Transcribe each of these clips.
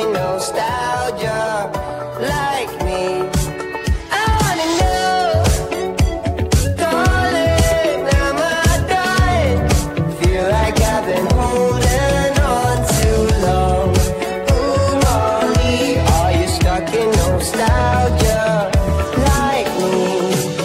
in nostalgia like me. I wanna know, darling, am I dying? Feel like I've been holding on too long. Ooh, Molly, are you stuck in nostalgia like me?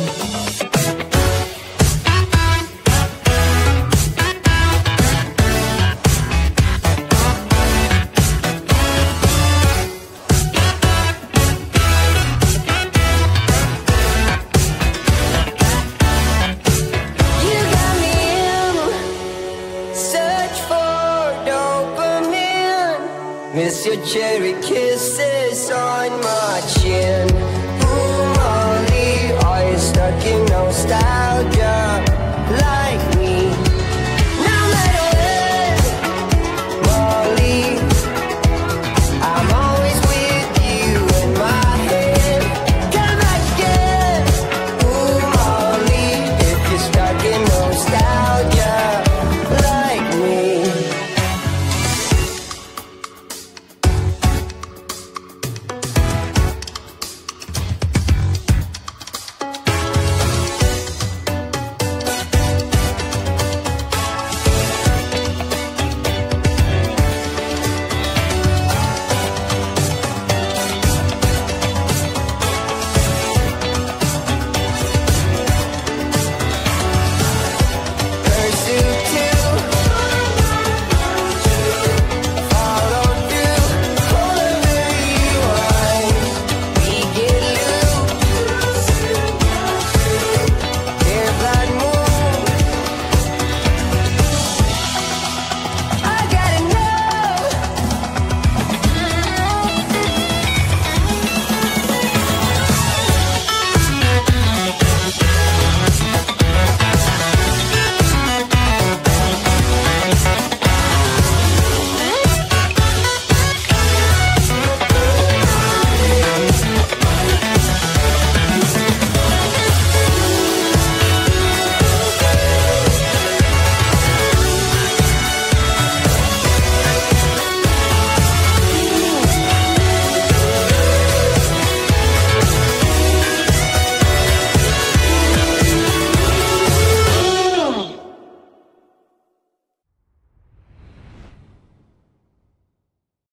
Miss your cherry kisses on my chin. Ooh, Molly, are you stuck in nostalgia?